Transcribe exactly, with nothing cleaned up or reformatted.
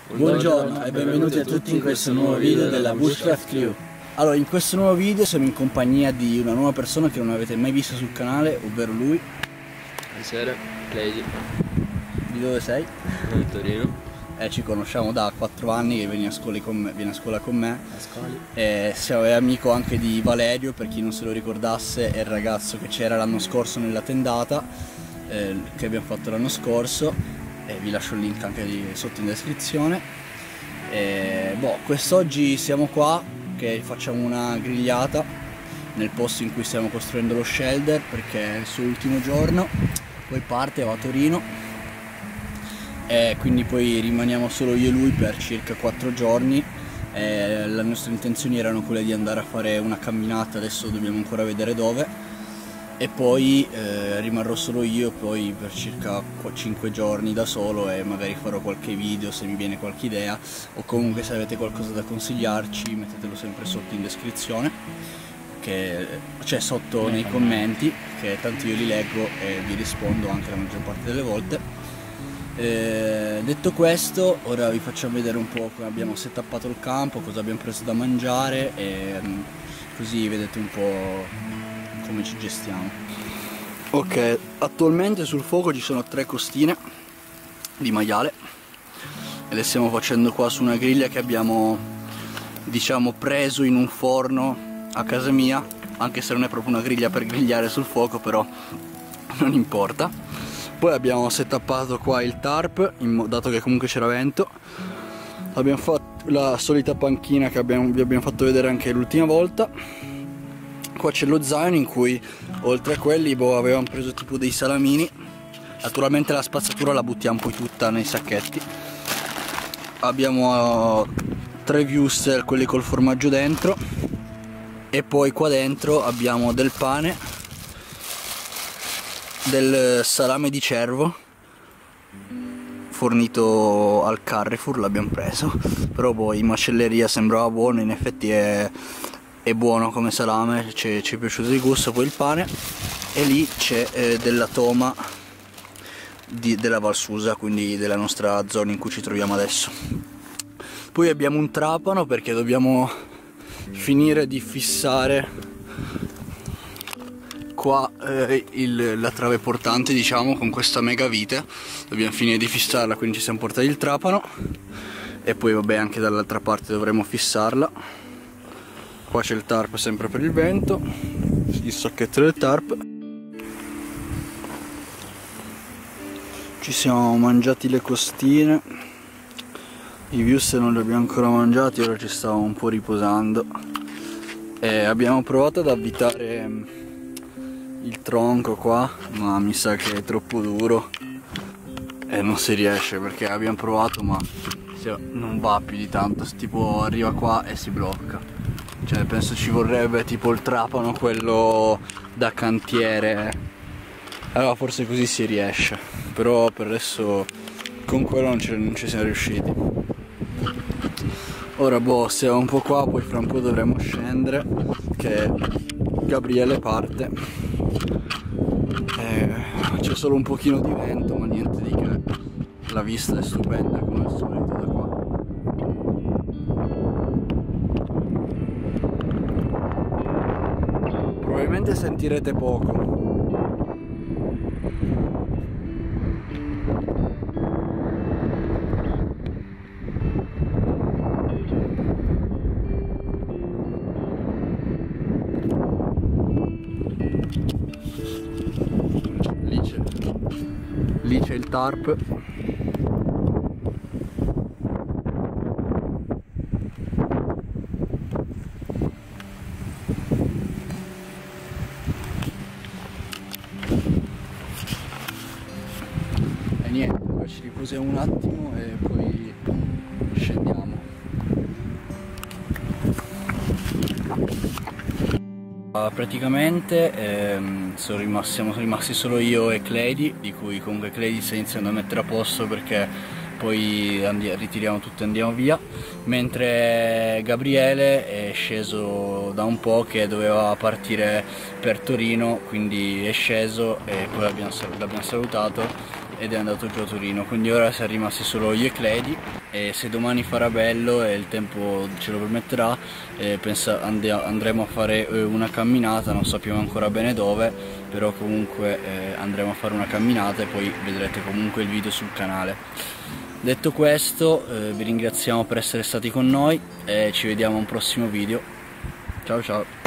Buongiorno e benvenuti a tutti in questo nuovo video della Bushcraft Crew. Allora, in questo nuovo video siamo in compagnia di una nuova persona che non avete mai visto sul canale, ovvero lui. Buonasera, Clay. Di dove sei? Di Torino. Eh, ci conosciamo da quattro anni che viene a scuola con me. Viene a scuola con me. A scuola. Eh, siamo amico anche di Valerio, per chi non se lo ricordasse, è il ragazzo che c'era l'anno scorso nella tendata, eh, che abbiamo fatto l'anno scorso. Eh, vi lascio il link anche di, sotto in descrizione. Eh, boh, quest'oggi siamo qua che facciamo una grigliata nel posto in cui stiamo costruendo lo shelter, perché è il suo ultimo giorno, poi parte, va a Torino e quindi poi rimaniamo solo io e lui per circa quattro giorni. Eh, le nostre intenzioni erano quelle di andare a fare una camminata, adesso dobbiamo ancora vedere dove, e poi eh, rimarrò solo io poi per circa cinque giorni da solo, e magari farò qualche video se mi viene qualche idea, o comunque se avete qualcosa da consigliarci mettetelo sempre sotto in descrizione, che c'è sotto nei commenti, che tanto io li leggo e vi rispondo anche la maggior parte delle volte. Eh, detto questo, ora vi facciamo vedere un po' come abbiamo setappato il campo, cosa abbiamo preso da mangiare, e così vedete un po' come ci gestiamo. Ok, attualmente sul fuoco ci sono tre costine di maiale e le stiamo facendo qua su una griglia che abbiamo, diciamo, preso in un forno a casa mia, anche se non è proprio una griglia per grigliare sul fuoco, però non importa. Poi abbiamo setappato qua il tarp, dato che comunque c'era vento. Abbiamo fatto la solita panchina che abbiamo, vi abbiamo fatto vedere anche l'ultima volta. Qua c'è lo zaino in cui, oltre a quelli, boh, avevamo preso tipo dei salamini. Naturalmente la spazzatura la buttiamo poi tutta nei sacchetti. Abbiamo uh, tre wurstel, quelli col formaggio dentro, e poi qua dentro abbiamo del pane, del salame di cervo fornito al Carrefour, l'abbiamo preso, però poi in macelleria sembrava buono, in effetti è, è buono come salame, ci è piaciuto di gusto. Poi il pane, e lì c'è eh, della toma di, della Valsusa, quindi della nostra zona in cui ci troviamo adesso. Poi abbiamo un trapano perché dobbiamo finire di fissare qua eh, il, la trave portante, diciamo, con questa mega vite. Dobbiamo finire di fissarla, quindi ci siamo portati il trapano, e poi vabbè anche dall'altra parte dovremo fissarla. Qua c'è il tarp sempre per il vento, il sacchetto del tarp. Ci siamo mangiati le costine, i wurstel non li abbiamo ancora mangiati, ora ci stavamo un po' riposando, e abbiamo provato ad avvitare il tronco qua, ma mi sa che è troppo duro e non si riesce, perché abbiamo provato ma non va più di tanto, tipo arriva qua e si blocca. Cioè penso ci vorrebbe tipo il trapano, quello da cantiere, allora forse così si riesce, però per adesso con quello non ci, non ci siamo riusciti. Ora boh, siamo un po' qua, poi fra un po' dovremo scendere, che Gabriele parte. Eh, c'è solo un pochino di vento, ma niente di che. La vista è stupenda come al solito da qua. Probabilmente sentirete poco. Lì c'è il tarp. E niente, ora ci riposiamo un attimo e poi scendiamo. Uh, praticamente ehm, sono rimasti, siamo rimasti solo io e Clady, di cui comunque Clady sta iniziando a mettere a posto perché poi ritiriamo tutto e andiamo via, mentre Gabriele è sceso da un po' che doveva partire per Torino, quindi è sceso e poi l'abbiamo salutato ed è andato giù a Torino, quindi ora siamo rimasti solo io e Cledi, e se domani farà bello e il tempo ce lo permetterà, eh, pensa, and andremo a fare eh, una camminata, non sappiamo ancora bene dove, però comunque eh, andremo a fare una camminata e poi vedrete comunque il video sul canale. Detto questo, eh, vi ringraziamo per essere stati con noi e ci vediamo a un prossimo video. Ciao ciao!